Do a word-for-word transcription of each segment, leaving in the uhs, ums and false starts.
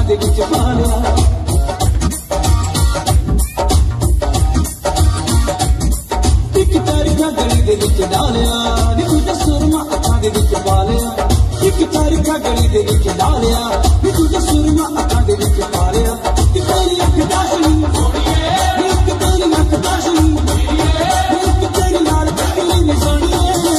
दे विच पा लिया। एक तारीखा गली दे विच डालिया नी तुझा सुरमा अखां दे विच पा लिया। एक तारीखा गली दे विच डालिया नी तुझा सुरमा अखां दे विच पा लिया। कि तेरी अख दाशनी एक तेरी अख दाशनी एक तेरी लाल पगली नी सोनिए।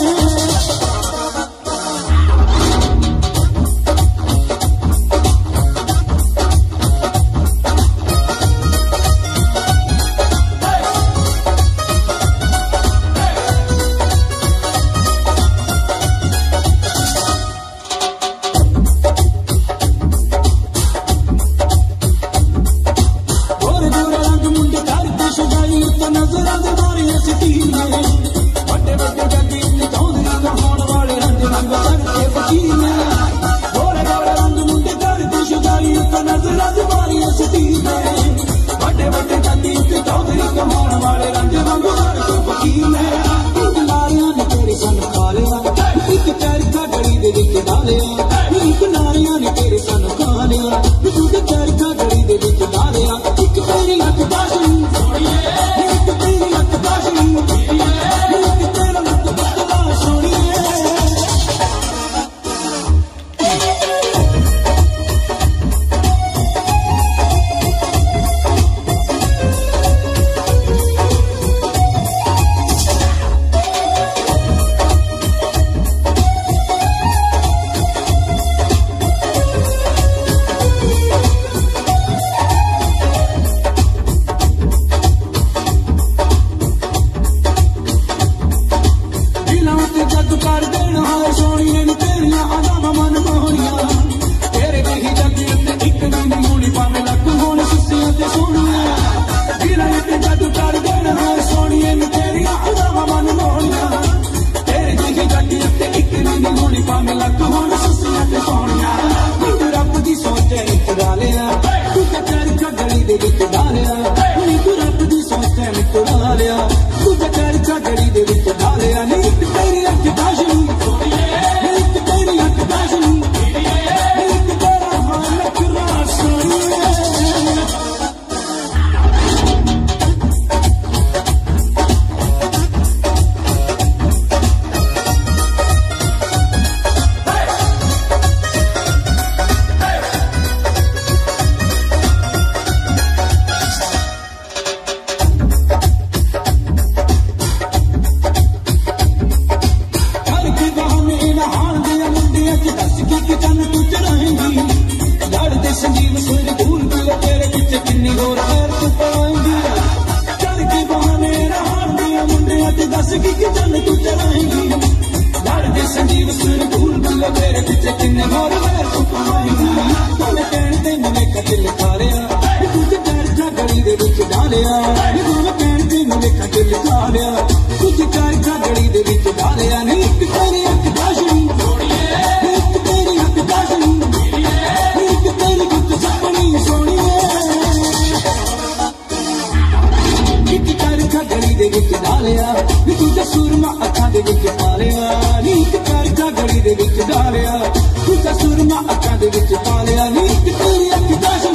सुरमा अखां दे विच पा लिया नी एक तारीखा गली दे विच डालिया तुझा सुरमा अखां दे विच पा लिया नी एक तेरी अख दाशनी।